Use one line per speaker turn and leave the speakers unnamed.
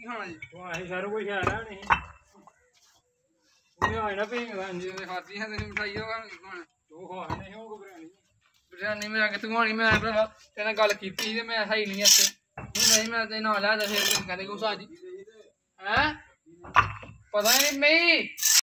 ਖਾਣਾ ਜੀ
ਅਸੀਂ ਸਾਰਾ ਕੁਝ ਆ ਰਹਾ ਨਹੀਂ ਉਹ ਆਣਾ ਪਏਗਾ ਜੀ
ਖਾਤੀ ਹੈ ਤੁਸੀਂ ਮਿਠਾਈ ਹੋਗਾ ਖਾਣਾ
ਉਹ ਖਾ ਨਹੀਂ ਹੋਊਗਾ ਬਿਰਿਆਨੀ
ਬਿਰਿਆਨੀ ਮੈਂ ਕਿੱਥੋਂ ਖਾਣੀ ਮੈਂ ਭਰਾ ਤੇਰੇ ਨਾਲ ਗੱਲ ਕੀਤੀ ਸੀ ਤੇ ਮੈਂ ਹੈ ਹੀ ਨਹੀਂ ਇੱਥੇ ਨਹੀਂ ਮੈਂ ਤੇ ਨਾਲ ਲਿਆ ਫਿਰ ਕਹਿੰਦੇ ਕੁਛ ਆ ਜੀ ਹੈ ਪਤਾ ਨਹੀਂ